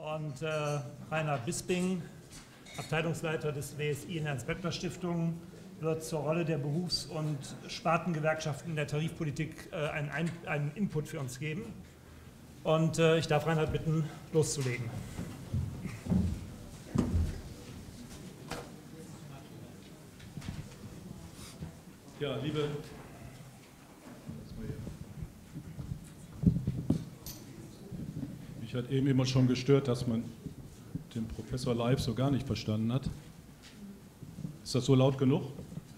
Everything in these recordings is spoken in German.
Und Rainer Bisping, Abteilungsleiter des WSI in der Hans-Böckler-Stiftung, wird zur Rolle der Berufs- und Spartengewerkschaften in der Tarifpolitik einen Input für uns geben. Und ich darf Reinhard bitten, loszulegen. Ja, mich hat eben immer schon gestört, dass man den Professor live so gar nicht verstanden hat. Ist das so laut genug?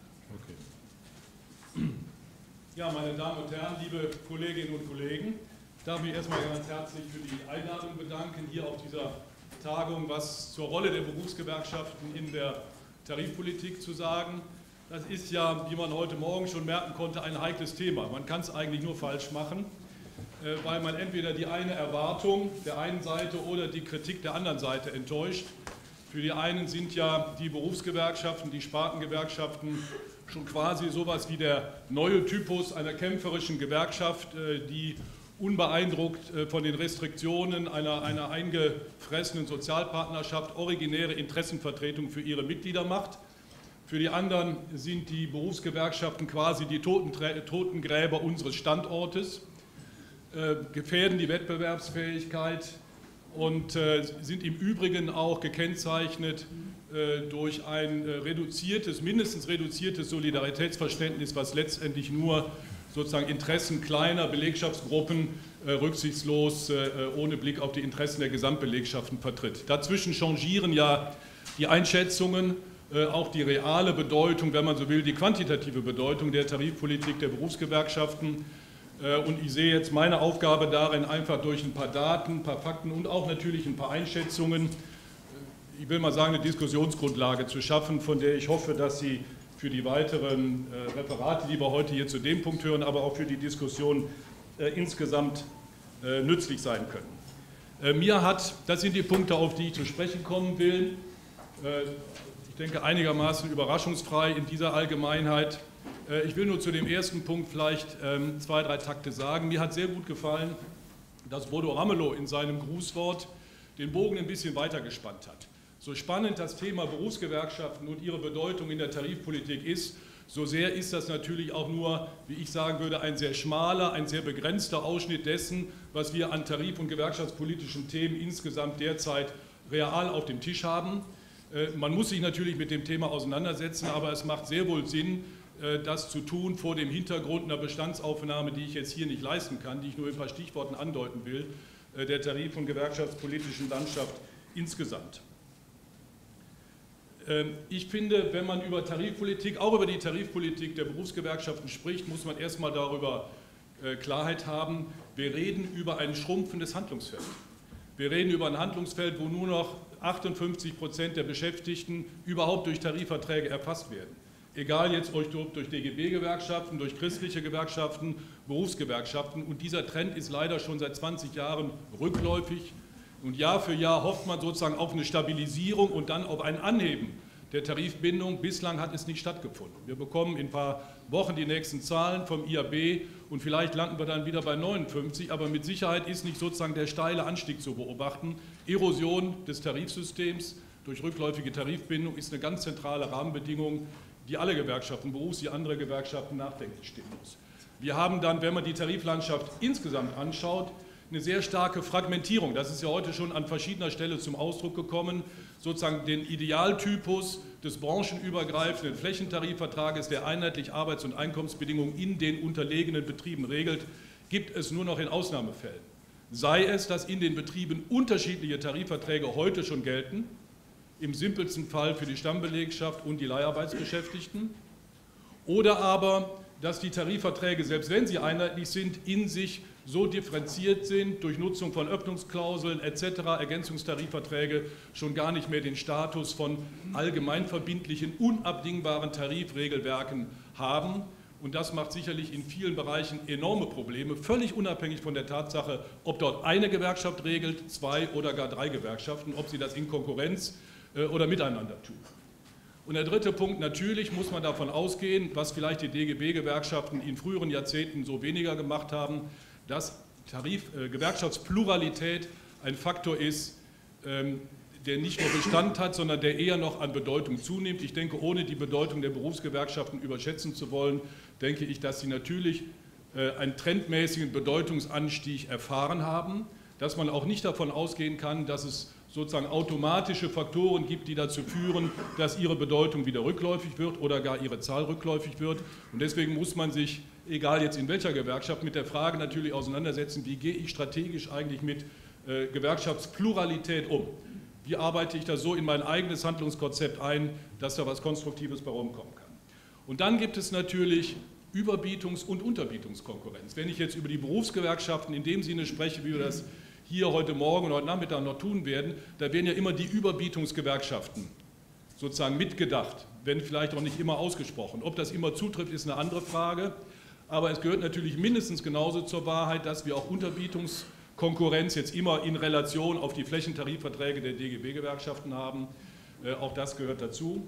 Okay. Ja, meine Damen und Herren, liebe Kolleginnen und Kollegen, ich darf mich erstmal ganz herzlich für die Einladung bedanken, hier auf dieser Tagung was zur Rolle der Berufsgewerkschaften in der Tarifpolitik zu sagen. Das ist ja, wie man heute Morgen schon merken konnte, ein heikles Thema. Man kann es eigentlich nur falsch machen, weil man entweder die eine Erwartung der einen Seite oder die Kritik der anderen Seite enttäuscht. Für die einen sind ja die Berufsgewerkschaften, die Spartengewerkschaften schon quasi sowas wie der neue Typus einer kämpferischen Gewerkschaft, die unbeeindruckt von den Restriktionen einer eingefressenen Sozialpartnerschaft originäre Interessenvertretung für ihre Mitglieder macht. Für die anderen sind die Berufsgewerkschaften quasi die Totengräber unseres Standortes, gefährden die Wettbewerbsfähigkeit und sind im Übrigen auch gekennzeichnet durch ein mindestens reduziertes Solidaritätsverständnis, was letztendlich nur sozusagen Interessen kleiner Belegschaftsgruppen rücksichtslos ohne Blick auf die Interessen der Gesamtbelegschaften vertritt. Dazwischen changieren ja die Einschätzungen, auch die reale Bedeutung, wenn man so will, die quantitative Bedeutung der Tarifpolitik der Berufsgewerkschaften. Und ich sehe jetzt meine Aufgabe darin, einfach durch ein paar Daten, ein paar Fakten und auch natürlich ein paar Einschätzungen, ich will mal sagen, eine Diskussionsgrundlage zu schaffen, von der ich hoffe, dass sie für die weiteren Referate, die wir heute hier zu dem Punkt hören, aber auch für die Diskussion insgesamt nützlich sein können. Das sind die Punkte, auf die ich zu sprechen kommen will, ich denke einigermaßen überraschungsfrei in dieser Allgemeinheit. Ich will nur zu dem ersten Punkt vielleicht 2, 3 Takte sagen. Mir hat sehr gut gefallen, dass Bodo Ramelow in seinem Grußwort den Bogen ein bisschen weiter gespannt hat. So spannend das Thema Berufsgewerkschaften und ihre Bedeutung in der Tarifpolitik ist, so sehr ist das natürlich auch nur, wie ich sagen würde, ein sehr schmaler, ein sehr begrenzter Ausschnitt dessen, was wir an tarif- und gewerkschaftspolitischen Themen insgesamt derzeit real auf dem Tisch haben. Man muss sich natürlich mit dem Thema auseinandersetzen, aber es macht sehr wohl Sinn, das zu tun vor dem Hintergrund einer Bestandsaufnahme, die ich jetzt hier nicht leisten kann, die ich nur in ein paar Stichworten andeuten will, der tarif- und gewerkschaftspolitischen Landschaft insgesamt. Ich finde, wenn man über Tarifpolitik, auch über die Tarifpolitik der Berufsgewerkschaften spricht, muss man erstmal darüber Klarheit haben, wir reden über ein schrumpfendes Handlungsfeld. Wir reden über ein Handlungsfeld, wo nur noch 58% der Beschäftigten überhaupt durch Tarifverträge erfasst werden. Egal jetzt durch DGB-Gewerkschaften, durch christliche Gewerkschaften, Berufsgewerkschaften. Und dieser Trend ist leider schon seit 20 Jahren rückläufig. Und Jahr für Jahr hofft man sozusagen auf eine Stabilisierung und dann auf ein Anheben der Tarifbindung. Bislang hat es nicht stattgefunden. Wir bekommen in ein paar Wochen die nächsten Zahlen vom IAB und vielleicht landen wir dann wieder bei 59, aber mit Sicherheit ist nicht sozusagen der steile Anstieg zu beobachten. Erosion des Tarifsystems durch rückläufige Tarifbindung ist eine ganz zentrale Rahmenbedingung, die alle Gewerkschaften, wie andere Gewerkschaften nachdenklich stimmen muss. Wir haben dann, wenn man die Tariflandschaft insgesamt anschaut, eine sehr starke Fragmentierung. Das ist ja heute schon an verschiedener Stelle zum Ausdruck gekommen. Sozusagen den Idealtypus des branchenübergreifenden Flächentarifvertrages, der einheitlich Arbeits- und Einkommensbedingungen in den unterlegenen Betrieben regelt, gibt es nur noch in Ausnahmefällen. Sei es, dass in den Betrieben unterschiedliche Tarifverträge heute schon gelten, im simpelsten Fall für die Stammbelegschaft und die Leiharbeitsbeschäftigten, oder aber, dass die Tarifverträge, selbst wenn sie einheitlich sind, in sich so differenziert sind, durch Nutzung von Öffnungsklauseln etc., Ergänzungstarifverträge schon gar nicht mehr den Status von allgemeinverbindlichen, unabdingbaren Tarifregelwerken haben. Und das macht sicherlich in vielen Bereichen enorme Probleme, völlig unabhängig von der Tatsache, ob dort eine Gewerkschaft regelt, 2 oder gar 3 Gewerkschaften, ob sie das in Konkurrenz oder miteinander tun. Und der dritte Punkt, natürlich muss man davon ausgehen, was vielleicht die DGB-Gewerkschaften in früheren Jahrzehnten so weniger gemacht haben, dass Gewerkschaftspluralität ein Faktor ist, der nicht nur Bestand hat, sondern der eher noch an Bedeutung zunimmt. Ich denke, ohne die Bedeutung der Berufsgewerkschaften überschätzen zu wollen, denke ich, dass sie natürlich einen trendmäßigen Bedeutungsanstieg erfahren haben, dass man auch nicht davon ausgehen kann, dass es sozusagen automatische Faktoren gibt, die dazu führen, dass ihre Bedeutung wieder rückläufig wird oder gar ihre Zahl rückläufig wird. Und deswegen muss man sich, egal jetzt in welcher Gewerkschaft, mit der Frage natürlich auseinandersetzen, wie gehe ich strategisch eigentlich mit Gewerkschaftspluralität um? Wie arbeite ich das so in mein eigenes Handlungskonzept ein, dass da was Konstruktives bei rumkommen kann? Und dann gibt es natürlich Überbietungs- und Unterbietungskonkurrenz. Wenn ich jetzt über die Berufsgewerkschaften in dem Sinne spreche, wie wir das hier heute Morgen und heute Nachmittag noch tun werden, da werden ja immer die Überbietungsgewerkschaften sozusagen mitgedacht, wenn vielleicht auch nicht immer ausgesprochen. Ob das immer zutrifft, ist eine andere Frage, aber es gehört natürlich mindestens genauso zur Wahrheit, dass wir auch Unterbietungskonkurrenz jetzt immer in Relation auf die Flächentarifverträge der DGB-Gewerkschaften haben. Auch das gehört dazu.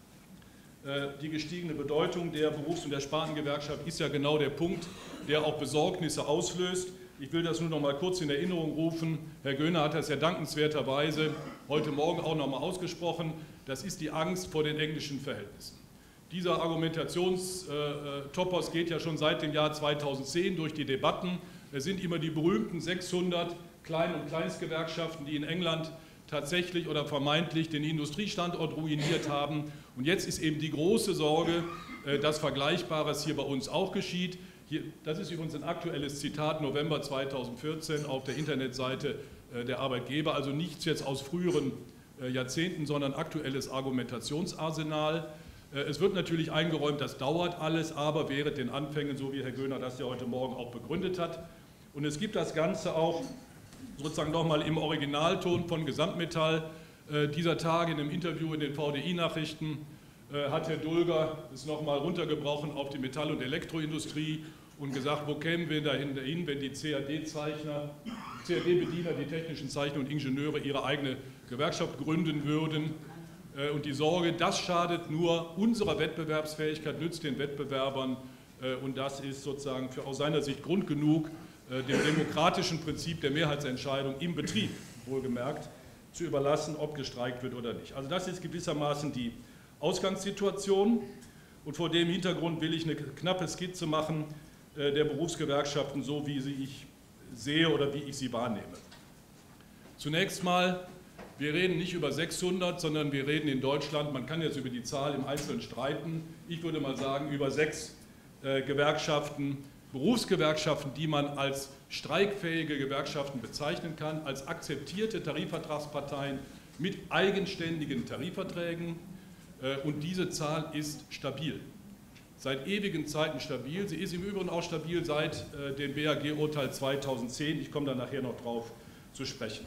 Die gestiegene Bedeutung der Berufs- und der Spartengewerkschaft ist ja genau der Punkt, der auch Besorgnisse auslöst. Ich will das nur noch mal kurz in Erinnerung rufen. Herr Göhner hat das ja dankenswerterweise heute Morgen auch noch mal ausgesprochen. Das ist die Angst vor den englischen Verhältnissen. Dieser Argumentationstopos geht ja schon seit dem Jahr 2010 durch die Debatten. Es sind immer die berühmten 600 Klein- und Kleinstgewerkschaften, die in England tatsächlich oder vermeintlich den Industriestandort ruiniert haben. Und jetzt ist eben die große Sorge, dass Vergleichbares hier bei uns auch geschieht. Hier, das ist übrigens ein aktuelles Zitat, November 2014 auf der Internetseite der Arbeitgeber, also nichts jetzt aus früheren Jahrzehnten, sondern aktuelles Argumentationsarsenal. Es wird natürlich eingeräumt, das dauert alles, aber während den Anfängen, so wie Herr Göhner das ja heute Morgen auch begründet hat. Und es gibt das Ganze auch sozusagen nochmal im Originalton von Gesamtmetall. Dieser Tage in einem Interview in den VDI-Nachrichten hat Herr Dulger es nochmal runtergebrochen auf die Metall- und Elektroindustrie und gesagt, wo kämen wir dahin, wenn die CAD-Zeichner, CAD-Bediener, die technischen Zeichner und Ingenieure ihre eigene Gewerkschaft gründen würden. Und die Sorge, das schadet nur unserer Wettbewerbsfähigkeit, nützt den Wettbewerbern. Und das ist sozusagen aus seiner Sicht Grund genug, dem demokratischen Prinzip der Mehrheitsentscheidung im Betrieb, wohlgemerkt, zu überlassen, ob gestreikt wird oder nicht. Also das ist gewissermaßen die Ausgangssituation. Und vor dem Hintergrund will ich eine knappe Skizze machen der Berufsgewerkschaften, so wie sie ich sehe oder wie ich sie wahrnehme. Zunächst mal, wir reden nicht über 600, sondern wir reden in Deutschland, man kann jetzt über die Zahl im Einzelnen streiten, ich würde mal sagen über 6 Gewerkschaften, Berufsgewerkschaften, die man als streikfähige Gewerkschaften bezeichnen kann, als akzeptierte Tarifvertragsparteien mit eigenständigen Tarifverträgen, und diese Zahl ist stabil. Seit ewigen Zeiten stabil. Sie ist im Übrigen auch stabil seit dem BAG-Urteil 2010. Ich komme da nachher noch drauf zu sprechen.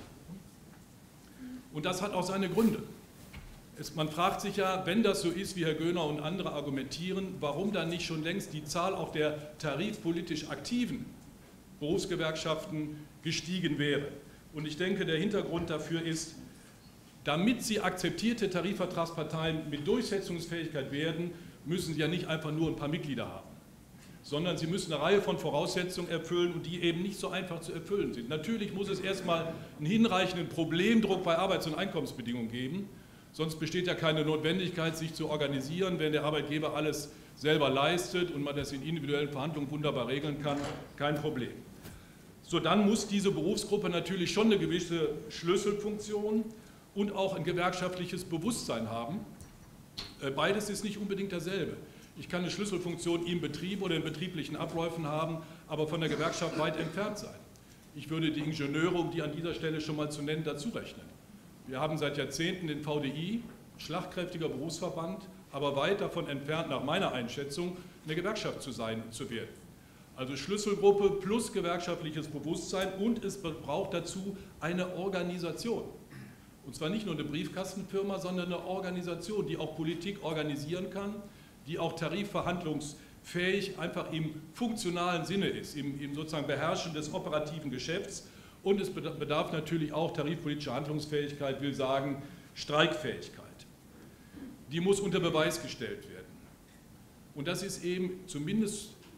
Und das hat auch seine Gründe. Man fragt sich ja, wenn das so ist, wie Herr Göhner und andere argumentieren, warum dann nicht schon längst die Zahl auch der tarifpolitisch aktiven Berufsgewerkschaften gestiegen wäre. Und ich denke, der Hintergrund dafür ist, damit sie akzeptierte Tarifvertragsparteien mit Durchsetzungsfähigkeit werden, müssen sie ja nicht einfach nur ein paar Mitglieder haben, sondern sie müssen eine Reihe von Voraussetzungen erfüllen und die eben nicht so einfach zu erfüllen sind. Natürlich muss es erstmal einen hinreichenden Problemdruck bei Arbeits- und Einkommensbedingungen geben, sonst besteht ja keine Notwendigkeit, sich zu organisieren, wenn der Arbeitgeber alles selber leistet und man das in individuellen Verhandlungen wunderbar regeln kann, kein Problem. So, dann muss diese Berufsgruppe natürlich schon eine gewisse Schlüsselfunktion und auch ein gewerkschaftliches Bewusstsein haben. Beides ist nicht unbedingt dasselbe. Ich kann eine Schlüsselfunktion im Betrieb oder in betrieblichen Abläufen haben, aber von der Gewerkschaft weit entfernt sein. Ich würde die Ingenieure, um die an dieser Stelle schon mal zu nennen, dazu rechnen. Wir haben seit Jahrzehnten den VDI, schlagkräftiger Berufsverband, aber weit davon entfernt, nach meiner Einschätzung, eine Gewerkschaft zu werden. Also Schlüsselgruppe plus gewerkschaftliches Bewusstsein, und es braucht dazu eine Organisation. Und zwar nicht nur eine Briefkastenfirma, sondern eine Organisation, die auch Politik organisieren kann, die auch tarifverhandlungsfähig einfach im funktionalen Sinne ist, im sozusagen Beherrschen des operativen Geschäfts. Und es bedarf natürlich auch tarifpolitischer Handlungsfähigkeit, will sagen Streikfähigkeit. Die muss unter Beweis gestellt werden. Und das ist eben zumindest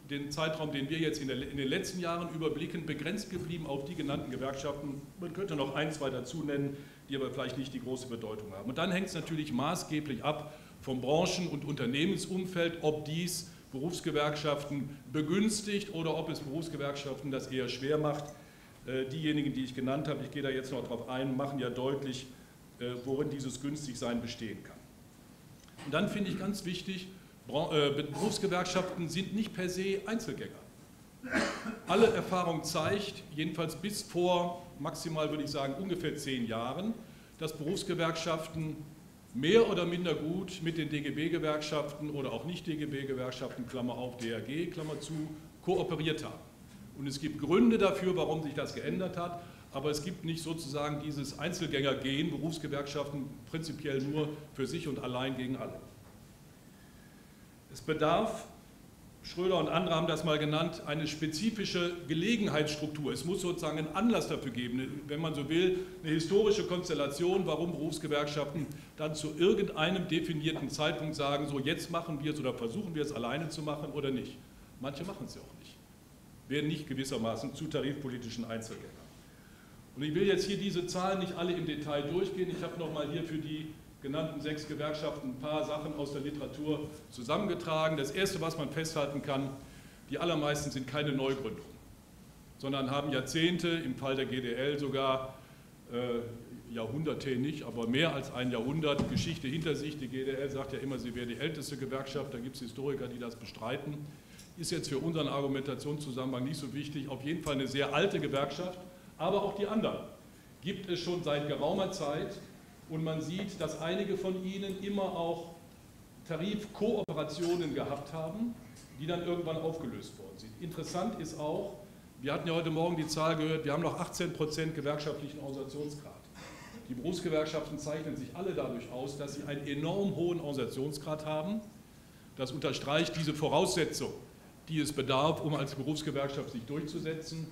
den Zeitraum, den wir jetzt in den letzten Jahren überblicken, begrenzt geblieben auf die genannten Gewerkschaften. Man könnte noch ein, zwei dazu nennen, die aber vielleicht nicht die große Bedeutung haben. Und dann hängt es natürlich maßgeblich ab vom Branchen- und Unternehmensumfeld, ob dies Berufsgewerkschaften begünstigt oder ob es Berufsgewerkschaften das eher schwer macht. Diejenigen, die ich genannt habe, ich gehe da jetzt noch darauf ein, machen ja deutlich, worin dieses Günstigsein bestehen kann. Und dann finde ich ganz wichtig, Berufsgewerkschaften sind nicht per se Einzelgänger. Alle Erfahrung zeigt, jedenfalls bis vor maximal würde ich sagen ungefähr 10 Jahren, dass Berufsgewerkschaften mehr oder minder gut mit den DGB-Gewerkschaften oder auch Nicht-DGB-Gewerkschaften, Klammer auf DRG, Klammer zu, kooperiert haben. Und es gibt Gründe dafür, warum sich das geändert hat, aber es gibt nicht sozusagen dieses Einzelgänger-Gen, Berufsgewerkschaften prinzipiell nur für sich und allein gegen alle. Es bedarf, Schröder und andere haben das mal genannt, eine spezifische Gelegenheitsstruktur. Es muss sozusagen einen Anlass dafür geben, wenn man so will, eine historische Konstellation, warum Berufsgewerkschaften dann zu irgendeinem definierten Zeitpunkt sagen, so jetzt machen wir es oder versuchen wir es alleine zu machen oder nicht. Manche machen es ja auch nicht, werden nicht gewissermaßen zu tarifpolitischen Einzelgängern. Und ich will jetzt hier diese Zahlen nicht alle im Detail durchgehen. Ich habe nochmal hier für die genannten 6 Gewerkschaften ein paar Sachen aus der Literatur zusammengetragen. Das Erste, was man festhalten kann, die allermeisten sind keine Neugründungen, sondern haben Jahrzehnte, im Fall der GDL sogar Jahrhunderte nicht, aber mehr als ein Jahrhundert Geschichte hinter sich. Die GDL sagt ja immer, sie wäre die älteste Gewerkschaft, da gibt es Historiker, die das bestreiten. Ist jetzt für unseren Argumentationszusammenhang nicht so wichtig. Auf jeden Fall eine sehr alte Gewerkschaft, aber auch die anderen gibt es schon seit geraumer Zeit. Und man sieht, dass einige von ihnen immer auch Tarifkooperationen gehabt haben, die dann irgendwann aufgelöst worden sind. Interessant ist auch, wir hatten ja heute Morgen die Zahl gehört, wir haben noch 18% gewerkschaftlichen Organisationsgrad. Die Berufsgewerkschaften zeichnen sich alle dadurch aus, dass sie einen enorm hohen Organisationsgrad haben. Das unterstreicht diese Voraussetzung, die es bedarf, um als Berufsgewerkschaft sich durchzusetzen.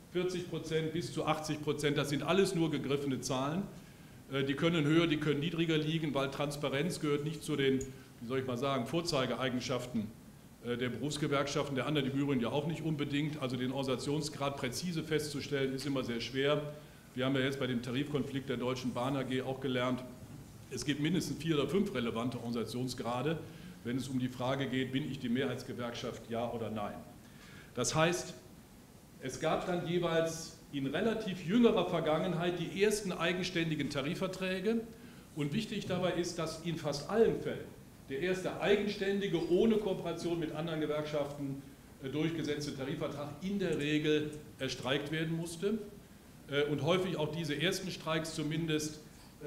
40% bis zu 80%, das sind alles nur gegriffene Zahlen. Die können höher, die können niedriger liegen, weil Transparenz gehört nicht zu den, wie soll ich mal sagen, Vorzeigeeigenschaften der Berufsgewerkschaften, der anderen im Übrigen ja auch nicht unbedingt. Also den Organisationsgrad präzise festzustellen, ist immer sehr schwer. Wir haben ja jetzt bei dem Tarifkonflikt der Deutschen Bahn AG auch gelernt, es gibt mindestens 4 oder 5 relevante Organisationsgrade, wenn es um die Frage geht, bin ich die Mehrheitsgewerkschaft, ja oder nein. Das heißt, es gab dann jeweils in relativ jüngerer Vergangenheit die ersten eigenständigen Tarifverträge und wichtig dabei ist, dass in fast allen Fällen der erste eigenständige, ohne Kooperation mit anderen Gewerkschaften durchgesetzte Tarifvertrag in der Regel erstreikt werden musste und häufig auch diese ersten Streiks zumindest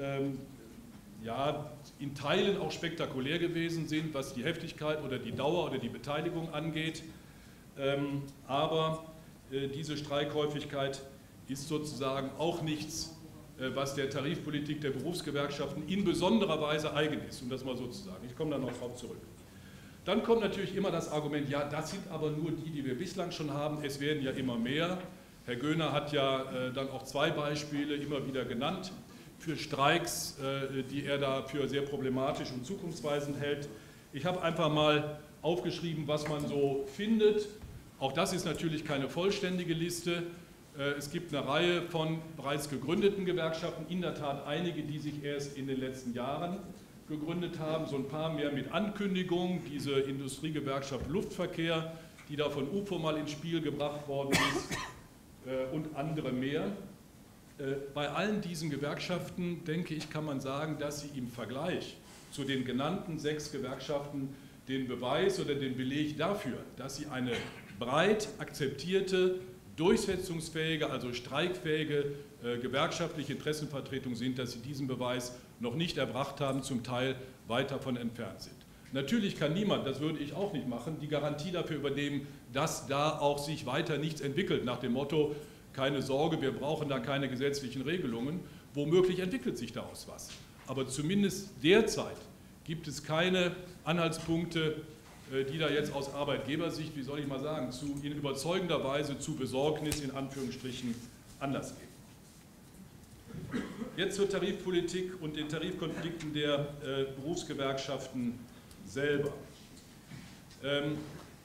ja, in Teilen auch spektakulär gewesen sind, was die Heftigkeit oder die Dauer oder die Beteiligung angeht, aber diese Streikhäufigkeit ist sozusagen auch nichts, was der Tarifpolitik der Berufsgewerkschaften in besonderer Weise eigen ist, um das mal so zu sagen. Ich komme da noch drauf zurück. Dann kommt natürlich immer das Argument, ja, das sind aber nur die, die wir bislang schon haben, es werden ja immer mehr. Herr Göhner hat ja dann auch 2 Beispiele immer wieder genannt für Streiks, die er da für sehr problematisch und zukunftsweisend hält. Ich habe einfach mal aufgeschrieben, was man so findet. Auch das ist natürlich keine vollständige Liste. Es gibt eine Reihe von bereits gegründeten Gewerkschaften, in der Tat einige, die sich erst in den letzten Jahren gegründet haben, so ein paar mehr mit Ankündigung, diese Industriegewerkschaft Luftverkehr, die da von UFO mal ins Spiel gebracht worden ist und andere mehr. Bei allen diesen Gewerkschaften, denke ich, kann man sagen, dass sie im Vergleich zu den genannten 6 Gewerkschaften den Beweis oder den Beleg dafür, dass sie eine breit akzeptierte, durchsetzungsfähige, also streikfähige gewerkschaftliche Interessenvertretung sind, dass sie diesen Beweis noch nicht erbracht haben, zum Teil weit davon entfernt sind. Natürlich kann niemand, das würde ich auch nicht machen, die Garantie dafür übernehmen, dass da auch sich weiter nichts entwickelt, nach dem Motto, keine Sorge, wir brauchen da keine gesetzlichen Regelungen. Womöglich entwickelt sich daraus was. Aber zumindest derzeit gibt es keine Anhaltspunkte, die da jetzt aus Arbeitgebersicht, wie soll ich mal sagen, in überzeugender Weise zu Besorgnis in Anführungsstrichen Anlass geben. Jetzt zur Tarifpolitik und den Tarifkonflikten der Berufsgewerkschaften selber.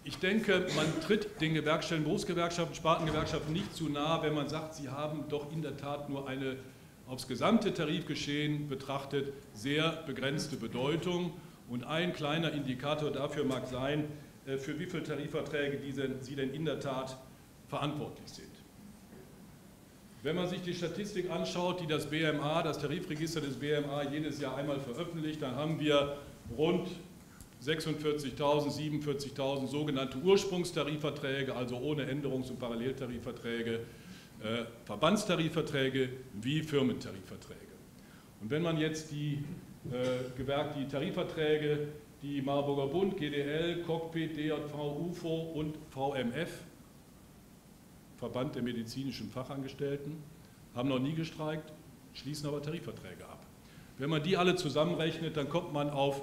Ich denke, man tritt den Gewerkschaften, Berufsgewerkschaften, Spartengewerkschaften nicht zu nahe, wenn man sagt, sie haben doch in der Tat nur eine aufs gesamte Tarifgeschehen betrachtet sehr begrenzte Bedeutung. Und ein kleiner Indikator dafür mag sein, für wie viele Tarifverträge sie denn in der Tat verantwortlich sind. Wenn man sich die Statistik anschaut, die das BMA, das Tarifregister des BMA jedes Jahr einmal veröffentlicht, dann haben wir rund 46.000, 47.000 sogenannte Ursprungstarifverträge, also ohne Änderungs- und Paralleltarifverträge, Verbandstarifverträge wie Firmentarifverträge. Und wenn man jetzt die Tarifverträge, die Marburger Bund, GDL, Cockpit, DJV, UFO und VMF, Verband der medizinischen Fachangestellten, haben noch nie gestreikt, schließen aber Tarifverträge ab. Wenn man die alle zusammenrechnet, dann kommt man auf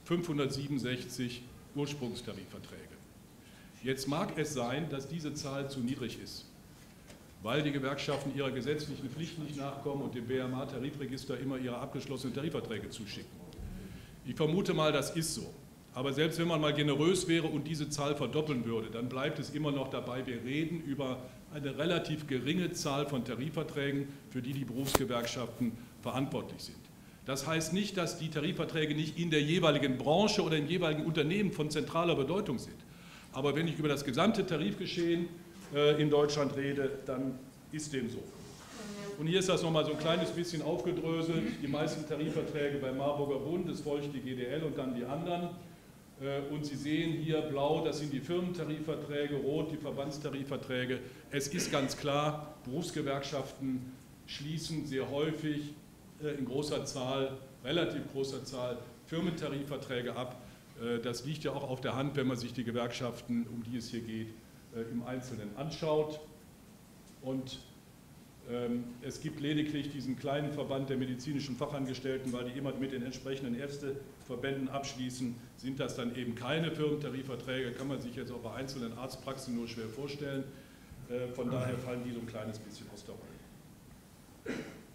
567 Ursprungstarifverträge. Jetzt mag es sein, dass diese Zahl zu niedrig ist, weil die Gewerkschaften ihrer gesetzlichen Pflicht nicht nachkommen und dem BMA-Tarifregister immer ihre abgeschlossenen Tarifverträge zuschicken. Ich vermute mal, das ist so. Aber selbst wenn man mal generös wäre und diese Zahl verdoppeln würde, dann bleibt es immer noch dabei, wir reden über eine relativ geringe Zahl von Tarifverträgen, für die die Berufsgewerkschaften verantwortlich sind. Das heißt nicht, dass die Tarifverträge nicht in der jeweiligen Branche oder im jeweiligen Unternehmen von zentraler Bedeutung sind. Aber wenn ich über das gesamte Tarifgeschehen in Deutschland rede, dann ist dem so. Und hier ist das nochmal so ein kleines bisschen aufgedröselt. Die meisten Tarifverträge beim Marburger Bund, es folgt die GDL und dann die anderen. Und Sie sehen hier blau, das sind die Firmentarifverträge, rot die Verbandstarifverträge. Es ist ganz klar, Berufsgewerkschaften schließen sehr häufig in großer Zahl, relativ großer Zahl, Firmentarifverträge ab. Das liegt ja auch auf der Hand, wenn man sich die Gewerkschaften, um die es hier geht, im Einzelnen anschaut. Und es gibt lediglich diesen kleinen Verband der medizinischen Fachangestellten, weil die immer mit den entsprechenden Ärzteverbänden abschließen, sind das dann eben keine Firmentarifverträge, kann man sich jetzt auch bei einzelnen Arztpraxen nur schwer vorstellen. Von daher fallen die so ein kleines bisschen aus der Rolle.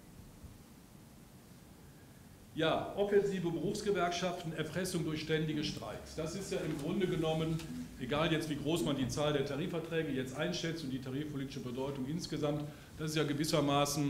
Ja, offensive Berufsgewerkschaften, Erpressung durch ständige Streiks. Das ist ja im Grunde genommen, egal jetzt wie groß man die Zahl der Tarifverträge jetzt einschätzt und die tarifpolitische Bedeutung insgesamt, das ist ja gewissermaßen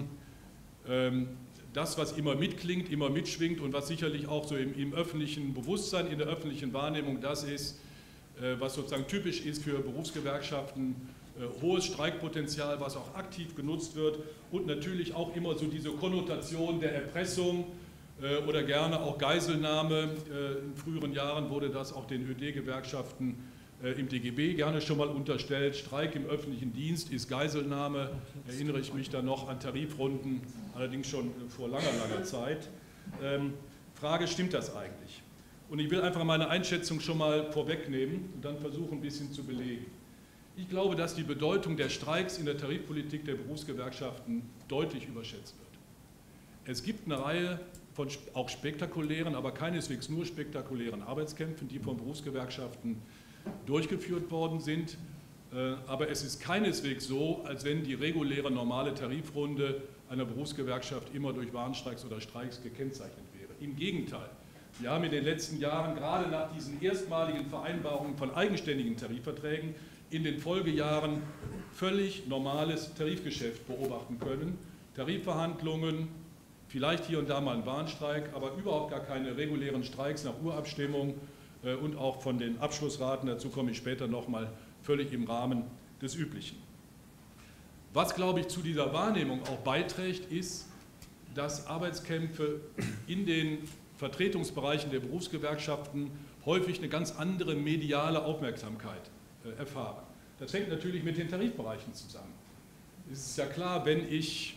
das, was immer mitklingt, immer mitschwingt und was sicherlich auch so im öffentlichen Bewusstsein, in der öffentlichen Wahrnehmung das ist, was sozusagen typisch ist für Berufsgewerkschaften, hohes Streikpotenzial, was auch aktiv genutzt wird und natürlich auch immer so diese Konnotation der Erpressung, oder gerne auch Geiselnahme. In früheren Jahren wurde das auch den ÖD-Gewerkschaften im DGB gerne schon mal unterstellt. Streik im öffentlichen Dienst ist Geiselnahme. Erinnere ich mich dann noch an Tarifrunden, allerdings schon vor langer, langer Zeit. Frage, stimmt das eigentlich? Und ich will einfach meine Einschätzung schon mal vorwegnehmen und dann versuchen, ein bisschen zu belegen. Ich glaube, dass die Bedeutung der Streiks in der Tarifpolitik der Berufsgewerkschaften deutlich überschätzt wird. Es gibt eine Reihe von auch spektakulären, aber keineswegs nur spektakulären Arbeitskämpfen, die von Berufsgewerkschaften durchgeführt worden sind. Aber es ist keineswegs so, als wenn die reguläre, normale Tarifrunde einer Berufsgewerkschaft immer durch Warnstreiks oder Streiks gekennzeichnet wäre. Im Gegenteil. Wir haben in den letzten Jahren, gerade nach diesen erstmaligen Vereinbarungen von eigenständigen Tarifverträgen, in den Folgejahren völlig normales Tarifgeschäft beobachten können. Tarifverhandlungen, vielleicht hier und da mal ein Warnstreik, aber überhaupt gar keine regulären Streiks nach Urabstimmung und auch von den Abschlussraten, dazu komme ich später nochmal, völlig im Rahmen des Üblichen. Was, glaube ich, zu dieser Wahrnehmung auch beiträgt, ist, dass Arbeitskämpfe in den Vertretungsbereichen der Berufsgewerkschaften häufig eine ganz andere mediale Aufmerksamkeit erfahren. Das hängt natürlich mit den Tarifbereichen zusammen. Es ist ja klar, wenn ich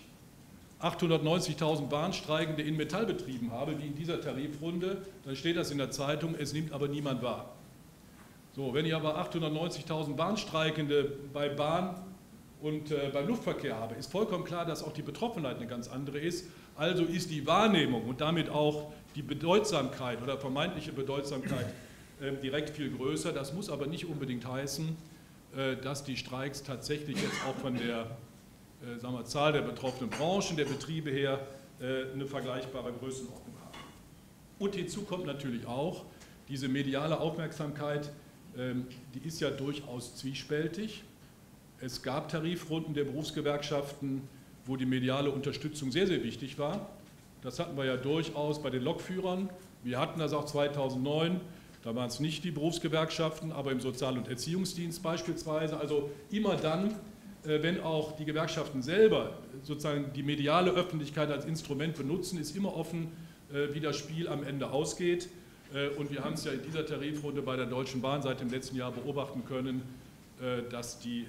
890.000 Bahnstreikende in Metallbetrieben habe, wie in dieser Tarifrunde, dann steht das in der Zeitung, es nimmt aber niemand wahr. So, wenn ich aber 890.000 Bahnstreikende bei Bahn und beim Luftverkehr habe, ist vollkommen klar, dass auch die Betroffenheit eine ganz andere ist. Also ist die Wahrnehmung und damit auch die Bedeutsamkeit oder vermeintliche Bedeutsamkeit direkt viel größer. Das muss aber nicht unbedingt heißen, dass die Streiks tatsächlich jetzt auch von der sagen wir, Zahl der betroffenen Branchen, der Betriebe her eine vergleichbare Größenordnung haben. Und hinzu kommt natürlich auch diese mediale Aufmerksamkeit, die ist ja durchaus zwiespältig. Es gab Tarifrunden der Berufsgewerkschaften, wo die mediale Unterstützung sehr, sehr wichtig war. Das hatten wir ja durchaus bei den Lokführern. Wir hatten das auch 2009. Da waren es nicht die Berufsgewerkschaften, aber im Sozial- und Erziehungsdienst beispielsweise. Also immer dann, wenn auch die Gewerkschaften selber sozusagen die mediale Öffentlichkeit als Instrument benutzen, ist immer offen, wie das Spiel am Ende ausgeht. Und wir haben es ja in dieser Tarifrunde bei der Deutschen Bahn seit dem letzten Jahr beobachten können, dass die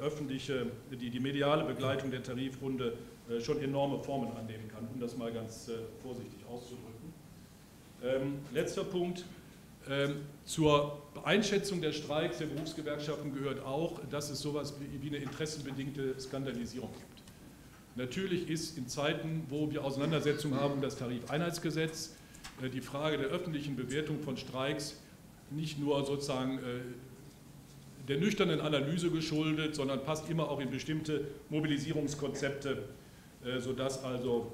mediale Begleitung der Tarifrunde schon enorme Formen annehmen kann, um das mal ganz vorsichtig auszudrücken. Letzter Punkt. Zur Einschätzung der Streiks der Berufsgewerkschaften gehört auch, dass es sowas wie eine interessenbedingte Skandalisierung gibt. Natürlich ist in Zeiten, wo wir Auseinandersetzungen haben um das Tarifeinheitsgesetz, die Frage der öffentlichen Bewertung von Streiks nicht nur sozusagen der nüchternen Analyse geschuldet, sondern passt immer auch in bestimmte Mobilisierungskonzepte, sodass also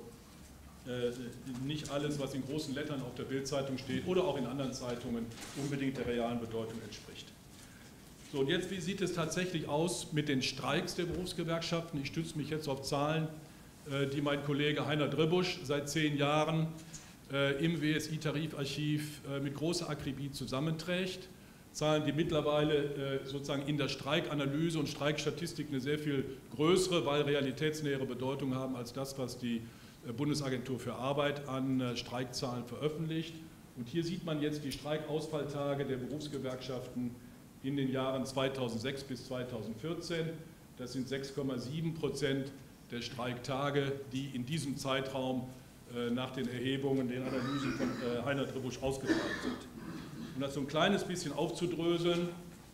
nicht alles, was in großen Lettern auf der Bild-Zeitung steht oder auch in anderen Zeitungen, unbedingt der realen Bedeutung entspricht. So, und jetzt, wie sieht es tatsächlich aus mit den Streiks der Berufsgewerkschaften? Ich stütze mich jetzt auf Zahlen, die mein Kollege Heiner Dribbusch seit 10 Jahren im WSI-Tarifarchiv mit großer Akribie zusammenträgt. Zahlen, die mittlerweile sozusagen in der Streikanalyse und Streikstatistik eine sehr viel größere, weil realitätsnähere Bedeutung haben als das, was die Bundesagentur für Arbeit an Streikzahlen veröffentlicht. Und hier sieht man jetzt die Streikausfalltage der Berufsgewerkschaften in den Jahren 2006 bis 2014. Das sind 6,7% der Streiktage, die in diesem Zeitraum nach den Erhebungen, den Analysen von Heiner Dribbusch ausgefallen sind. Um das so ein kleines bisschen aufzudröseln: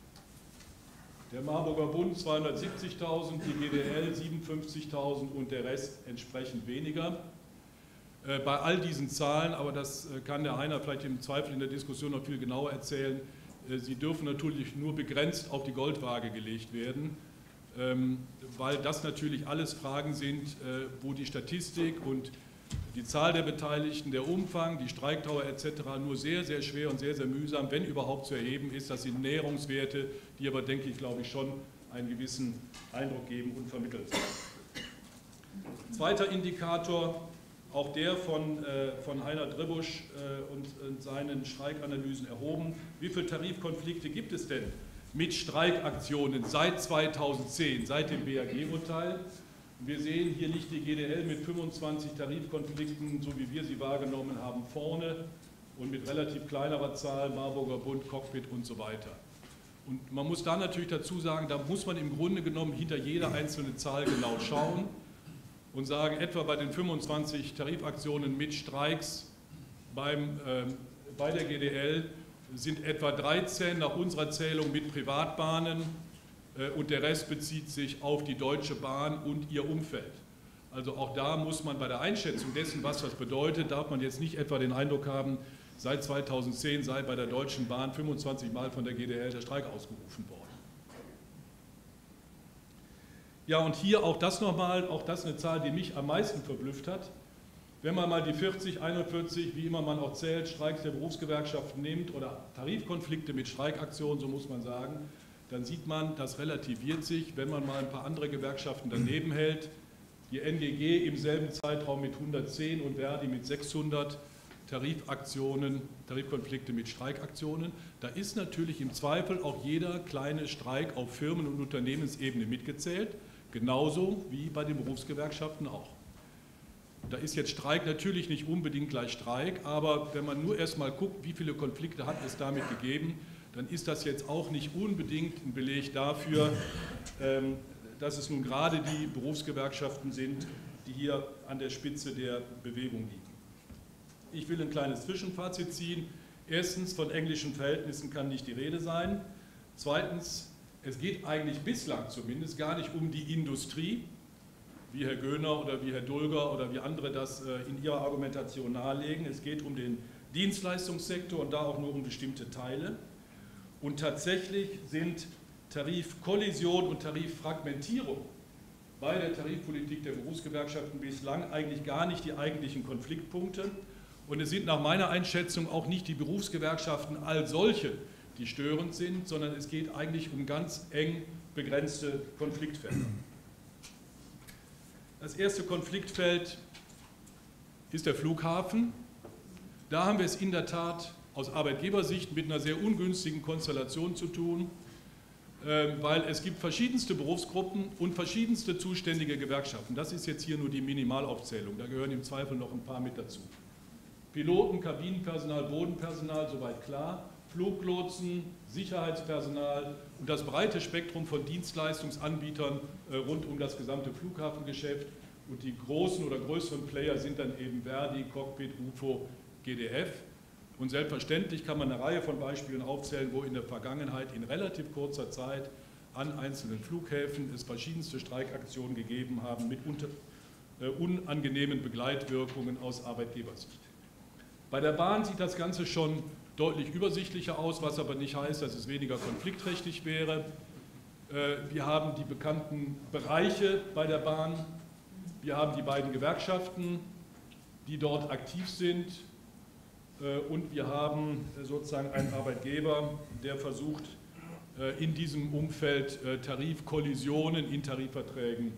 der Marburger Bund 270.000, die GDL 57.000 und der Rest entsprechend weniger. Bei all diesen Zahlen, aber das kann der Heiner vielleicht im Zweifel in der Diskussion noch viel genauer erzählen, sie dürfen natürlich nur begrenzt auf die Goldwaage gelegt werden, weil das natürlich alles Fragen sind, wo die Statistik und die Zahl der Beteiligten, der Umfang, die Streikdauer etc. nur sehr, sehr schwer und sehr, sehr mühsam, wenn überhaupt, zu erheben ist. Das sind Näherungswerte, die aber, denke ich, glaube ich, schon einen gewissen Eindruck geben und vermitteln sollen. Zweiter Indikator, auch der von Heiner Dribbusch und seinen Streikanalysen erhoben: Wie viele Tarifkonflikte gibt es denn mit Streikaktionen seit 2010, seit dem BAG-Urteil? Wir sehen, hier liegt die GDL mit 25 Tarifkonflikten, so wie wir sie wahrgenommen haben, vorne, und mit relativ kleinerer Zahl Marburger Bund, Cockpit und so weiter. Und man muss da natürlich dazu sagen, da muss man im Grunde genommen hinter jeder einzelne Zahl genau schauen und sagen, etwa bei den 25 Tarifaktionen mit Streiks bei der GDL sind etwa 13 nach unserer Zählung mit Privatbahnen, und der Rest bezieht sich auf die Deutsche Bahn und ihr Umfeld. Also auch da muss man bei der Einschätzung dessen, was das bedeutet, darf man jetzt nicht etwa den Eindruck haben, seit 2010 sei bei der Deutschen Bahn 25 Mal von der GDL der Streik ausgerufen worden. Ja, und hier auch das nochmal, auch das eine Zahl, die mich am meisten verblüfft hat. Wenn man mal die 40, 41, wie immer man auch zählt, Streiks der Berufsgewerkschaften nimmt oder Tarifkonflikte mit Streikaktionen, so muss man sagen, dann sieht man, das relativiert sich, wenn man mal ein paar andere Gewerkschaften daneben hält. Die NGG im selben Zeitraum mit 110 und Verdi mit 600 Tarifkonflikte mit Streikaktionen. Da ist natürlich im Zweifel auch jeder kleine Streik auf Firmen- und Unternehmensebene mitgezählt, genauso wie bei den Berufsgewerkschaften auch. Da ist jetzt Streik natürlich nicht unbedingt gleich Streik, aber wenn man nur erst mal guckt, wie viele Konflikte hat es damit gegeben, dann ist das jetzt auch nicht unbedingt ein Beleg dafür, dass es nun gerade die Berufsgewerkschaften sind, die hier an der Spitze der Bewegung liegen. Ich will ein kleines Zwischenfazit ziehen. Erstens, von englischen Verhältnissen kann nicht die Rede sein. Zweitens, es geht eigentlich bislang zumindest gar nicht um die Industrie, wie Herr Göhner oder wie Herr Dulger oder wie andere das in ihrer Argumentation nahelegen. Es geht um den Dienstleistungssektor und da auch nur um bestimmte Teile. Und tatsächlich sind Tarifkollision und Tariffragmentierung bei der Tarifpolitik der Berufsgewerkschaften bislang eigentlich gar nicht die eigentlichen Konfliktpunkte. Und es sind nach meiner Einschätzung auch nicht die Berufsgewerkschaften als solche, die störend sind, sondern es geht eigentlich um ganz eng begrenzte Konfliktfelder. Das erste Konfliktfeld ist der Flughafen. Da haben wir es in der Tat aus Arbeitgebersicht mit einer sehr ungünstigen Konstellation zu tun, weil es gibt verschiedenste Berufsgruppen und verschiedenste zuständige Gewerkschaften. Das ist jetzt hier nur die Minimalaufzählung, da gehören im Zweifel noch ein paar mit dazu. Piloten, Kabinenpersonal, Bodenpersonal, soweit klar, Fluglotsen, Sicherheitspersonal und das breite Spektrum von Dienstleistungsanbietern rund um das gesamte Flughafengeschäft. Und die großen oder größeren Player sind dann eben Verdi, Cockpit, UFO, GDF. Und selbstverständlich kann man eine Reihe von Beispielen aufzählen, wo in der Vergangenheit in relativ kurzer Zeit an einzelnen Flughäfen es verschiedenste Streikaktionen gegeben haben mit unangenehmen Begleitwirkungen aus Arbeitgebersicht. Bei der Bahn sieht das Ganze schon deutlich übersichtlicher aus, was aber nicht heißt, dass es weniger konfliktträchtig wäre. Wir haben die bekannten Bereiche bei der Bahn, wir haben die beiden Gewerkschaften, die dort aktiv sind, und wir haben sozusagen einen Arbeitgeber, der versucht, in diesem Umfeld Tarifkollisionen in Tarifverträgen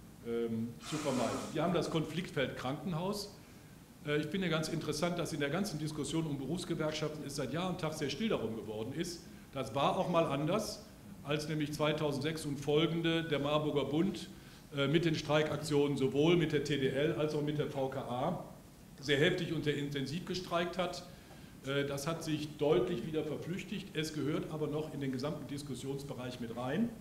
zu vermeiden. Wir haben das Konfliktfeld Krankenhaus. Ich finde ganz interessant, dass in der ganzen Diskussion um Berufsgewerkschaften es seit Jahr und Tag sehr still darum geworden ist. Das war auch mal anders, als nämlich 2006 und folgende der Marburger Bund mit den Streikaktionen sowohl mit der TDL als auch mit der VKA sehr heftig und sehr intensiv gestreikt hat. Das hat sich deutlich wieder verflüchtigt. Es gehört aber noch in den gesamten Diskussionsbereich mit rein.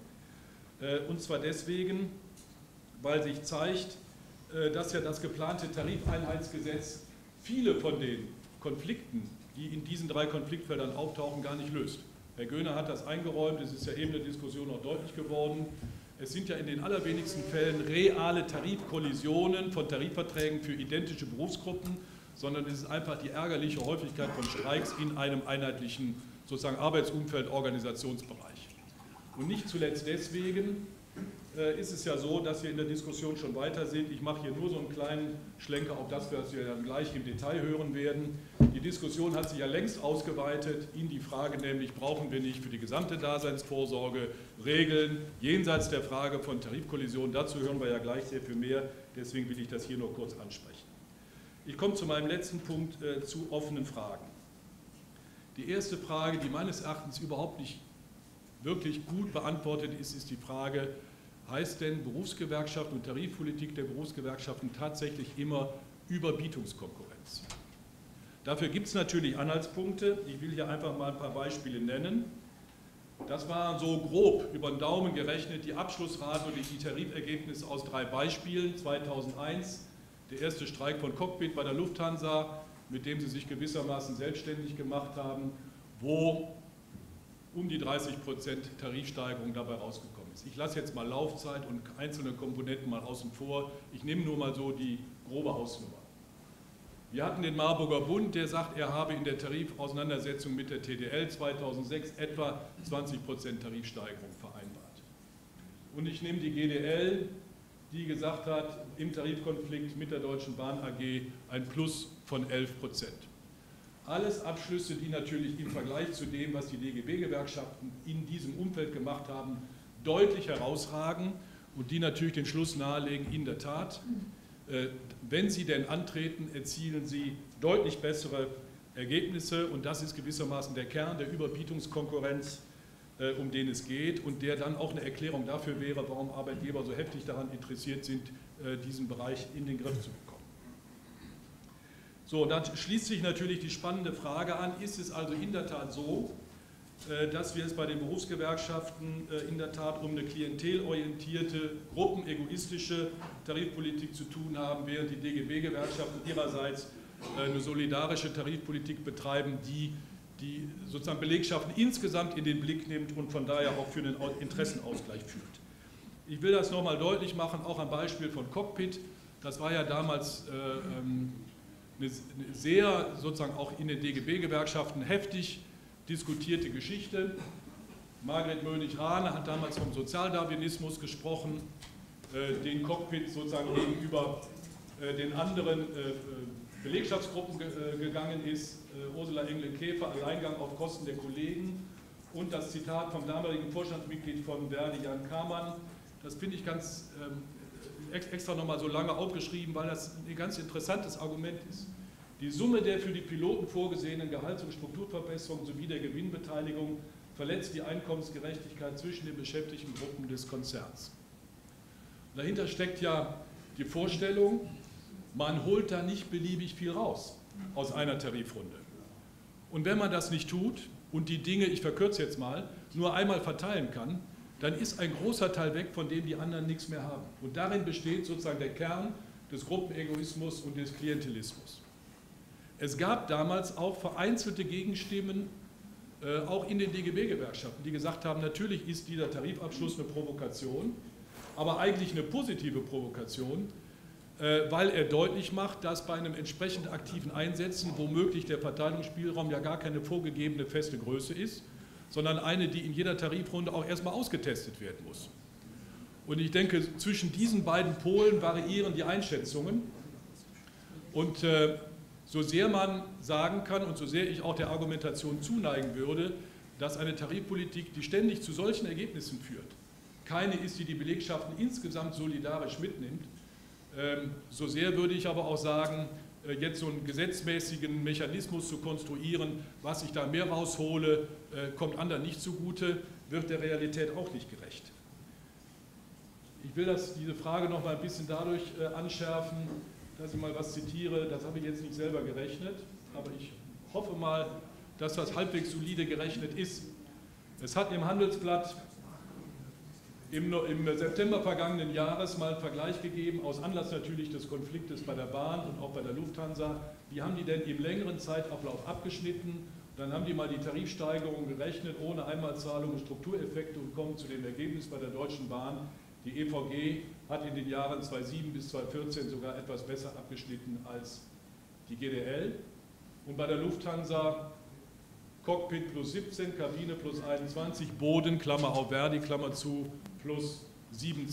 Und zwar deswegen, weil sich zeigt, dass ja das geplante Tarifeinheitsgesetz viele von den Konflikten, die in diesen 3 Konfliktfeldern auftauchen, gar nicht löst. Herr Göhner hat das eingeräumt, es ist ja eben in der Diskussion auch deutlich geworden. Es sind ja in den allerwenigsten Fällen reale Tarifkollisionen von Tarifverträgen für identische Berufsgruppen, sondern es ist einfach die ärgerliche Häufigkeit von Streiks in einem einheitlichen sozusagen Arbeitsumfeld, Organisationsbereich. Und nicht zuletzt deswegen ist es ja so, dass wir in der Diskussion schon weiter sind. Ich mache hier nur so einen kleinen Schlenker auf das, was wir dann gleich im Detail hören werden. Die Diskussion hat sich ja längst ausgeweitet in die Frage, nämlich brauchen wir nicht für die gesamte Daseinsvorsorge Regeln jenseits der Frage von Tarifkollisionen. Dazu hören wir ja gleich sehr viel mehr, deswegen will ich das hier nur kurz ansprechen. Ich komme zu meinem letzten Punkt, zu offenen Fragen. Die erste Frage, die meines Erachtens überhaupt nicht wirklich gut beantwortet ist, ist die Frage, heißt denn Berufsgewerkschaft und Tarifpolitik der Berufsgewerkschaften tatsächlich immer Überbietungskonkurrenz? Dafür gibt es natürlich Anhaltspunkte. Ich will hier einfach mal ein paar Beispiele nennen. Das war so grob über den Daumen gerechnet die Abschlussrate und die Tarifergebnisse aus 3 Beispielen. 2001 der erste Streik von Cockpit bei der Lufthansa, mit dem sie sich gewissermaßen selbstständig gemacht haben, wo um die 30% Tarifsteigerung dabei rausgekommen ist. Ich lasse jetzt mal Laufzeit und einzelne Komponenten mal außen vor. Ich nehme nur mal so die grobe Hausnummer. Wir hatten den Marburger Bund, der sagt, er habe in der Tarifauseinandersetzung mit der TDL 2006 etwa 20% Tarifsteigerung vereinbart. Und ich nehme die GDL, die gesagt hat, im Tarifkonflikt mit der Deutschen Bahn AG ein Plus von 11%. Alles Abschlüsse, die natürlich im Vergleich zu dem, was die DGB-Gewerkschaften in diesem Umfeld gemacht haben, deutlich herausragen und die natürlich den Schluss nahelegen, in der Tat, wenn sie denn antreten, erzielen sie deutlich bessere Ergebnisse und das ist gewissermaßen der Kern der Überbietungskonkurrenz, um den es geht und der dann auch eine Erklärung dafür wäre, warum Arbeitgeber so heftig daran interessiert sind, diesen Bereich in den Griff zu bekommen. So, dann schließt sich natürlich die spannende Frage an, ist es also in der Tat so, dass wir es bei den Berufsgewerkschaften in der Tat um eine klientelorientierte, gruppenegoistische Tarifpolitik zu tun haben, während die DGB-Gewerkschaften ihrerseits eine solidarische Tarifpolitik betreiben, die sozusagen Belegschaften insgesamt in den Blick nimmt und von daher auch für einen Interessenausgleich führt. Ich will das nochmal deutlich machen, auch am Beispiel von Cockpit. Das war ja damals eine sehr sozusagen auch in den DGB-Gewerkschaften heftig diskutierte Geschichte. Margret Mönig-Rahne hat damals vom Sozialdarwinismus gesprochen, den Cockpit sozusagen gegenüber den anderen Belegschaftsgruppen gegangen ist. Ursula Engle-Käfer, Alleingang auf Kosten der Kollegen. und das Zitat vom damaligen Vorstandsmitglied von Verdi, Jan Kamann. Das finde ich ganz extra nochmal so lange aufgeschrieben, weil das ein ganz interessantes Argument ist. Die Summe der für die Piloten vorgesehenen Gehalts- und Strukturverbesserungen sowie der Gewinnbeteiligung verletzt die Einkommensgerechtigkeit zwischen den beschäftigten Gruppen des Konzerns. Dahinter steckt ja die Vorstellung, man holt da nicht beliebig viel raus aus einer Tarifrunde. Und wenn man das nicht tut und die Dinge, ich verkürze jetzt mal, nur einmal verteilen kann, dann ist ein großer Teil weg, von dem die anderen nichts mehr haben. Und darin besteht sozusagen der Kern des Gruppenegoismus und des Klientelismus. Es gab damals auch vereinzelte Gegenstimmen, auch in den DGB-Gewerkschaften, die gesagt haben, natürlich ist dieser Tarifabschluss eine Provokation, aber eigentlich eine positive Provokation, weil er deutlich macht, dass bei einem entsprechend aktiven Einsetzen womöglich der Verteilungsspielraum ja gar keine vorgegebene feste Größe ist, sondern eine, die in jeder Tarifrunde auch erstmal ausgetestet werden muss. Und ich denke, zwischen diesen beiden Polen variieren die Einschätzungen. Und so sehr man sagen kann und so sehr ich auch der Argumentation zuneigen würde, dass eine Tarifpolitik, die ständig zu solchen Ergebnissen führt, keine ist, die die Belegschaften insgesamt solidarisch mitnimmt, so sehr würde ich aber auch sagen, jetzt so einen gesetzmäßigen Mechanismus zu konstruieren, was ich da mehr raushole, kommt anderen nicht zugute, wird der Realität auch nicht gerecht. Ich will diese Frage noch mal ein bisschen dadurch anschärfen, dass ich mal was zitiere, das habe ich jetzt nicht selber gerechnet, aber ich hoffe mal, dass das halbwegs solide gerechnet ist. Es hat im Handelsblatt im September vergangenen Jahres mal einen Vergleich gegeben, aus Anlass natürlich des Konfliktes bei der Bahn und auch bei der Lufthansa. Wie haben die denn im längeren Zeitablauf abgeschnitten? Dann haben die mal die Tarifsteigerung gerechnet, ohne Einmalzahlung und Struktureffekte und kommen zu dem Ergebnis bei der Deutschen Bahn. Die EVG hat in den Jahren 2007 bis 2014 sogar etwas besser abgeschnitten als die GDL. Und bei der Lufthansa Cockpit plus 17, Kabine plus 21, Boden, Klammer auf Verdi, Klammer zu, plus 27%.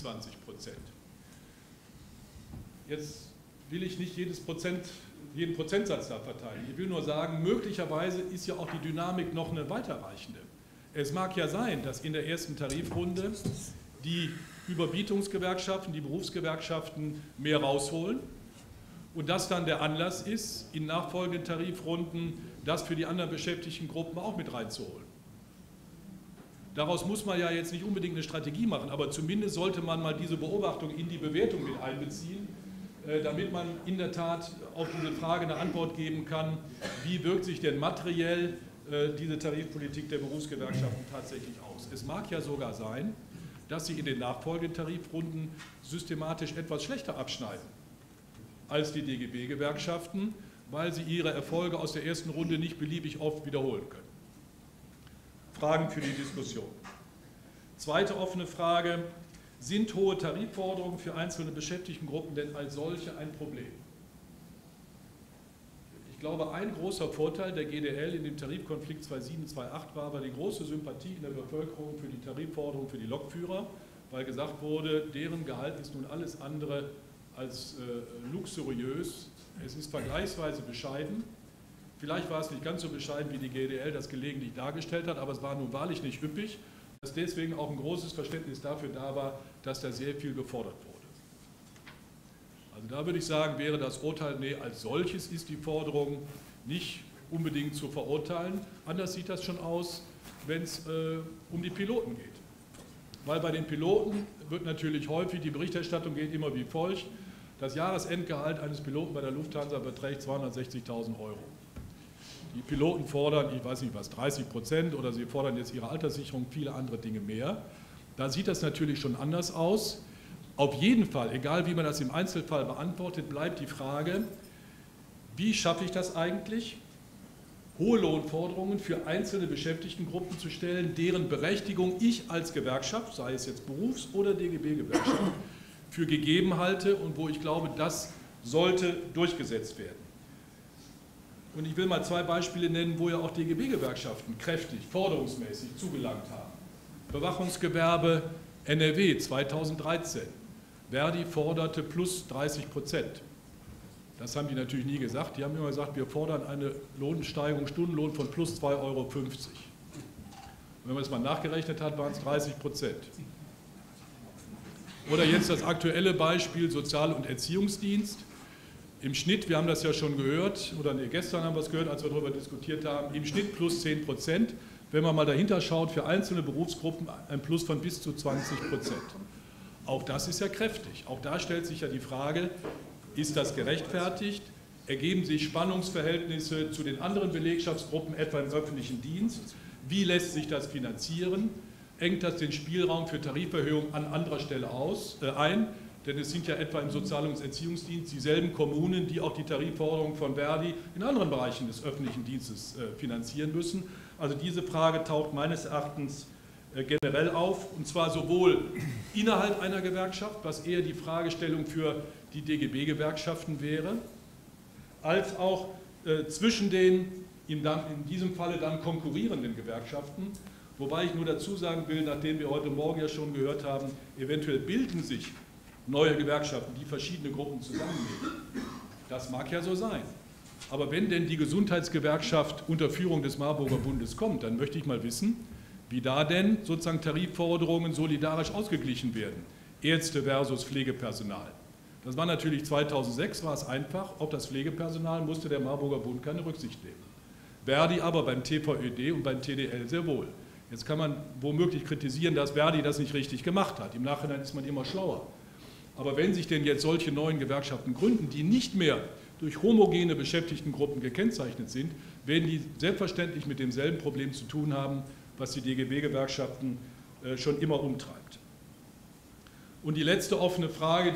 Jetzt will ich nicht jeden Prozentsatz da verteilen. Ich will nur sagen, möglicherweise ist ja auch die Dynamik noch eine weiterreichende. Es mag ja sein, dass in der ersten Tarifrunde die Überbietungsgewerkschaften, die Berufsgewerkschaften mehr rausholen und das dann der Anlass ist, in nachfolgenden Tarifrunden das für die anderen beschäftigten Gruppen auch mit reinzuholen. Daraus muss man ja jetzt nicht unbedingt eine Strategie machen, aber zumindest sollte man mal diese Beobachtung in die Bewertung mit einbeziehen, damit man in der Tat auf diese Frage eine Antwort geben kann, wie wirkt sich denn materiell diese Tarifpolitik der Berufsgewerkschaften tatsächlich aus. Es mag ja sogar sein, dass sie in den nachfolgenden Tarifrunden systematisch etwas schlechter abschneiden als die DGB-Gewerkschaften, weil sie ihre Erfolge aus der ersten Runde nicht beliebig oft wiederholen können. Fragen für die Diskussion. Zweite offene Frage: Sind hohe Tarifforderungen für einzelne Beschäftigtengruppen denn als solche ein Problem? Ich glaube, ein großer Vorteil der GDL in dem Tarifkonflikt 2007-2008 war die große Sympathie in der Bevölkerung für die Tarifforderung für die Lokführer, weil gesagt wurde, deren Gehalt ist nun alles andere als luxuriös. Es ist vergleichsweise bescheiden. Vielleicht war es nicht ganz so bescheiden, wie die GDL das gelegentlich dargestellt hat, aber es war nun wahrlich nicht üppig, dass deswegen auch ein großes Verständnis dafür da war, dass da sehr viel gefordert wurde. Also da würde ich sagen, wäre das Urteil, nee, als solches ist die Forderung nicht unbedingt zu verurteilen. Anders sieht das schon aus, wenn es um die Piloten geht. Weil bei den Piloten wird natürlich häufig, die Berichterstattung geht immer wie folgt: Das Jahresendgehalt eines Piloten bei der Lufthansa beträgt 260.000 €. Die Piloten fordern, ich weiß nicht was, 30% oder sie fordern jetzt ihre Alterssicherung, viele andere Dinge mehr. Da sieht das natürlich schon anders aus. Auf jeden Fall, egal wie man das im Einzelfall beantwortet, bleibt die Frage, wie schaffe ich das eigentlich, hohe Lohnforderungen für einzelne Beschäftigtengruppen zu stellen, deren Berechtigung ich als Gewerkschaft, sei es jetzt Berufs- oder DGB-Gewerkschaft, für gegeben halte und wo ich glaube, das sollte durchgesetzt werden. Und ich will mal zwei Beispiele nennen, wo ja auch DGB-Gewerkschaften kräftig, forderungsmäßig zugelangt haben. Bewachungsgewerbe NRW 2013. Verdi forderte plus 30%. Das haben die natürlich nie gesagt. Die haben immer gesagt, wir fordern eine Lohnsteigerung, Stundenlohn von plus 2,50 €. Wenn man es mal nachgerechnet hat, waren es 30%. Oder jetzt das aktuelle Beispiel Sozial- und Erziehungsdienst. Im Schnitt, wir haben das ja schon gehört, oder nee, gestern haben wir es gehört, als wir darüber diskutiert haben, im Schnitt plus 10%. Wenn man mal dahinter schaut, für einzelne Berufsgruppen ein Plus von bis zu 20%. Auch das ist ja kräftig. Auch da stellt sich ja die Frage, ist das gerechtfertigt? Ergeben sich Spannungsverhältnisse zu den anderen Belegschaftsgruppen, etwa im öffentlichen Dienst? Wie lässt sich das finanzieren? Engt das den Spielraum für Tariferhöhungen an anderer Stelle ein? Denn es sind ja etwa im Sozial- und Erziehungsdienst dieselben Kommunen, die auch die Tarifforderungen von Verdi in anderen Bereichen des öffentlichen Dienstes finanzieren müssen. Also diese Frage taucht meines Erachtens generell auf, und zwar sowohl innerhalb einer Gewerkschaft, was eher die Fragestellung für die DGB-Gewerkschaften wäre, als auch zwischen den in diesem Falle dann konkurrierenden Gewerkschaften. Wobei ich nur dazu sagen will, nachdem wir heute Morgen ja schon gehört haben, eventuell bilden sich neue Gewerkschaften, die verschiedene Gruppen zusammennehmen. Das mag ja so sein. Aber wenn denn die Gesundheitsgewerkschaft unter Führung des Marburger Bundes kommt, dann möchte ich mal wissen, wie da denn sozusagen Tarifforderungen solidarisch ausgeglichen werden. Ärzte versus Pflegepersonal. Das war natürlich 2006, war es einfach, auf das Pflegepersonal musste der Marburger Bund keine Rücksicht nehmen. Verdi aber beim TVÖD und beim TDL sehr wohl. Jetzt kann man womöglich kritisieren, dass Verdi das nicht richtig gemacht hat. Im Nachhinein ist man immer schlauer. Aber wenn sich denn jetzt solche neuen Gewerkschaften gründen, die nicht mehr durch homogene Beschäftigtengruppen gekennzeichnet sind, werden die selbstverständlich mit demselben Problem zu tun haben, was die DGB-Gewerkschaften schon immer umtreibt. Und die letzte offene Frage,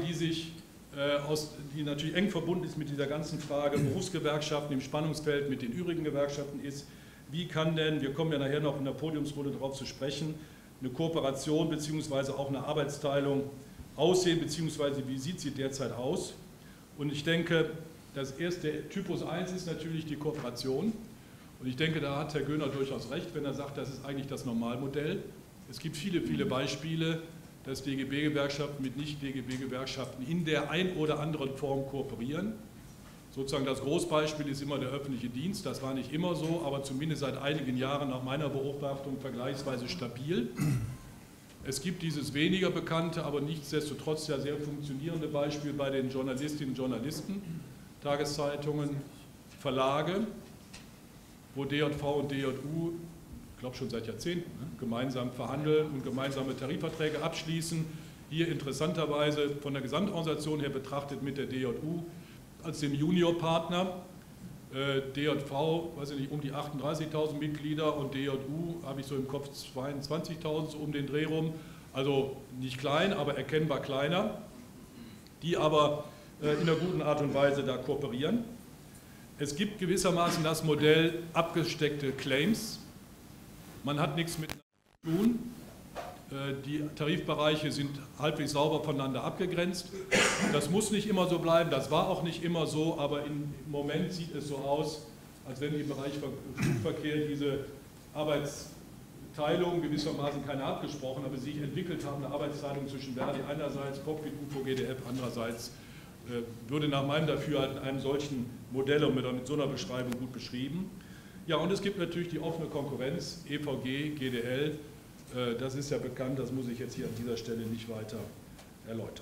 die natürlich eng verbunden ist mit dieser ganzen Frage Berufsgewerkschaften im Spannungsfeld mit den übrigen Gewerkschaften, ist, wie kann denn, wir kommen ja nachher noch in der Podiumsrunde darauf zu sprechen, eine Kooperation bzw. auch eine Arbeitsteilung aussehen, beziehungsweise wie sieht sie derzeit aus? Und ich denke, das erste Typus 1 ist natürlich die Kooperation. Und ich denke, da hat Herr Göhner durchaus recht, wenn er sagt, das ist eigentlich das Normalmodell. Es gibt viele, viele Beispiele, dass DGB-Gewerkschaften mit Nicht-DGB-Gewerkschaften in der ein oder anderen Form kooperieren. Sozusagen das Großbeispiel ist immer der öffentliche Dienst. Das war nicht immer so, aber zumindest seit einigen Jahren nach meiner Beobachtung vergleichsweise stabil. Es gibt dieses weniger bekannte, aber nichtsdestotrotz ja sehr funktionierende Beispiel bei den Journalistinnen und Journalisten, Tageszeitungen, Verlage, wo DJV und DJU, ich glaube schon seit Jahrzehnten, gemeinsam verhandeln und gemeinsame Tarifverträge abschließen. Hier interessanterweise von der Gesamtorganisation her betrachtet mit der DJU als dem Juniorpartner. DJV, weiß ich nicht, um die 38.000 Mitglieder und DJU habe ich so im Kopf 22.000 so um den Dreh rum. Also nicht klein, aber erkennbar kleiner, die aber in einer guten Art und Weise da kooperieren. Es gibt gewissermaßen das Modell abgesteckte Claims. Man hat nichts miteinander zu tun. Die Tarifbereiche sind halbwegs sauber voneinander abgegrenzt. Das muss nicht immer so bleiben, das war auch nicht immer so, aber im Moment sieht es so aus, als wenn im Bereich Flugverkehr diese Arbeitsteilung gewissermaßen keine abgesprochen, aber sich entwickelt haben, eine Arbeitsteilung zwischen Verdi einerseits, Cockpit, UFO, GDF andererseits, würde nach meinem Dafürhalten in einem solchen Modell und mit so einer Beschreibung gut beschrieben. Ja, und es gibt natürlich die offene Konkurrenz, EVG, GDL, das ist ja bekannt, das muss ich jetzt hier an dieser Stelle nicht weiter erläutern.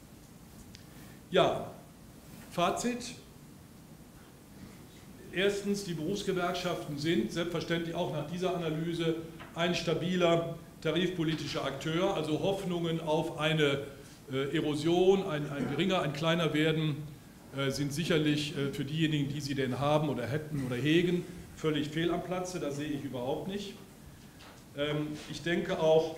Ja, Fazit. Erstens, die Berufsgewerkschaften sind selbstverständlich auch nach dieser Analyse ein stabiler tarifpolitischer Akteur, also Hoffnungen auf eine Erosion, ein kleiner Werden sind sicherlich für diejenigen, die sie denn haben oder hätten oder hegen, völlig fehl am Platze, das sehe ich überhaupt nicht. Ich denke auch,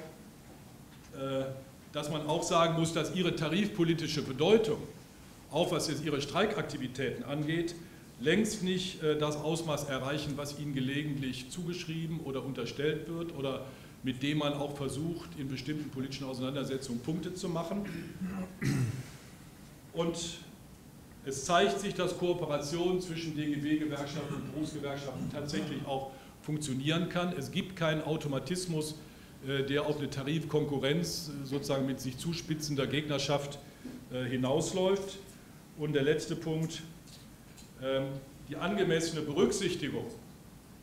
dass man auch sagen muss, dass ihre tarifpolitische Bedeutung, auch was jetzt ihre Streikaktivitäten angeht, längst nicht das Ausmaß erreichen, was ihnen gelegentlich zugeschrieben oder unterstellt wird oder mit dem man auch versucht, in bestimmten politischen Auseinandersetzungen Punkte zu machen. Und es zeigt sich, dass Kooperation zwischen DGB-Gewerkschaften und Berufsgewerkschaften tatsächlich auch funktionieren kann. Es gibt keinen Automatismus, der auf eine Tarifkonkurrenz sozusagen mit sich zuspitzender Gegnerschaft hinausläuft. Und der letzte Punkt, die angemessene Berücksichtigung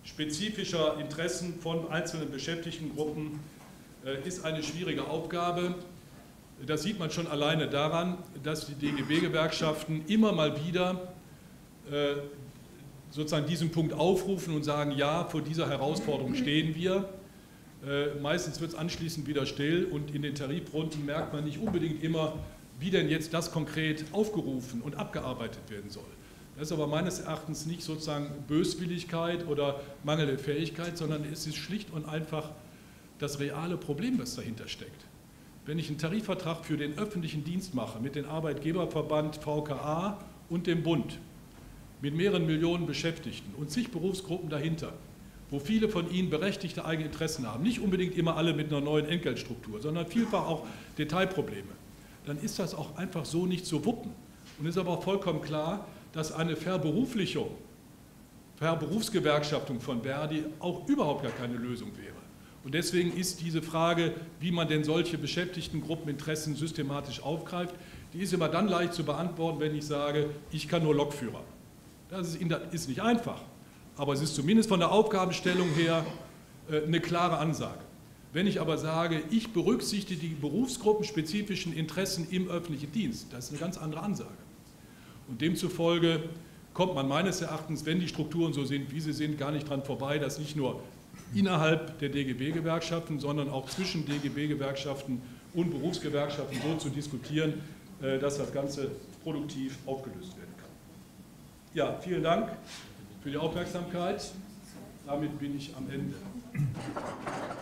spezifischer Interessen von einzelnen Beschäftigtengruppen ist eine schwierige Aufgabe. Das sieht man schon alleine daran, dass die DGB-Gewerkschaften immer mal wieder sozusagen diesen Punkt aufrufen und sagen, ja, vor dieser Herausforderung stehen wir. Meistens wird es anschließend wieder still und in den Tarifrunden merkt man nicht unbedingt immer, wie denn jetzt das konkret aufgerufen und abgearbeitet werden soll. Das ist aber meines Erachtens nicht sozusagen Böswilligkeit oder mangelnde Fähigkeit, sondern es ist schlicht und einfach das reale Problem, was dahinter steckt. Wenn ich einen Tarifvertrag für den öffentlichen Dienst mache mit dem Arbeitgeberverband VKA und dem Bund, mit mehreren Millionen Beschäftigten und zig Berufsgruppen dahinter, wo viele von ihnen berechtigte eigene Interessen haben, nicht unbedingt immer alle mit einer neuen Entgeltstruktur, sondern vielfach auch Detailprobleme, dann ist das auch einfach so nicht zu wuppen. Und es ist aber auch vollkommen klar, dass eine Verberuflichung, Verberufsgewerkschaftung von Verdi auch überhaupt gar keine Lösung wäre. Und deswegen ist diese Frage, wie man denn solche Beschäftigtengruppeninteressen systematisch aufgreift, die ist immer dann leicht zu beantworten, wenn ich sage, ich kann nur Lokführer. Das ist nicht einfach, aber es ist zumindest von der Aufgabenstellung her eine klare Ansage. Wenn ich aber sage, ich berücksichtige die berufsgruppenspezifischen Interessen im öffentlichen Dienst, das ist eine ganz andere Ansage. Und demzufolge kommt man meines Erachtens, wenn die Strukturen so sind, wie sie sind, gar nicht dran vorbei, dass nicht nur innerhalb der DGB-Gewerkschaften, sondern auch zwischen DGB-Gewerkschaften und Berufsgewerkschaften so zu diskutieren, dass das Ganze produktiv aufgelöst werden kann. Ja, vielen Dank für die Aufmerksamkeit. Damit bin ich am Ende.